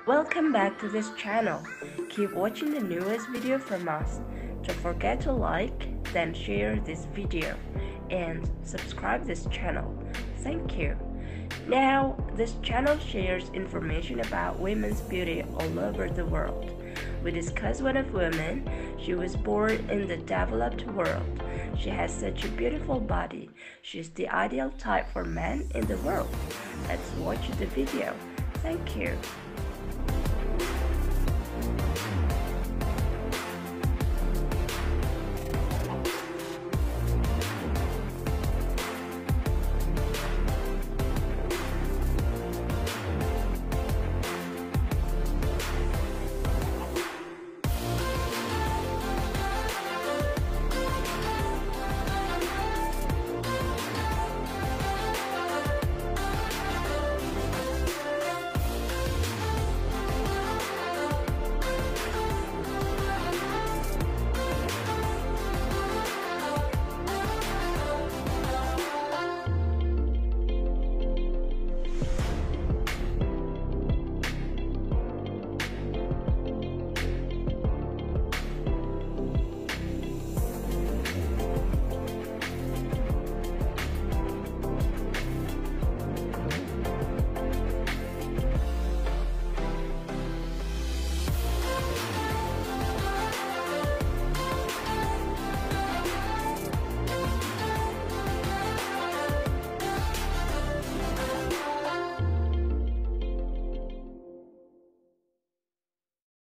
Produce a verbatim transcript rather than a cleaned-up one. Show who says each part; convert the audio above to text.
Speaker 1: Welcome back to this channel. Keep watching the newest video from us. Don't forget to like, then share this video, and subscribe this channel. Thank you. Now, this channel shares information about women's beauty all over the world. We discuss one of women. She was born in the developed world. She has such a beautiful body. She's the ideal type for men in the world. Let's watch the video. Thank you.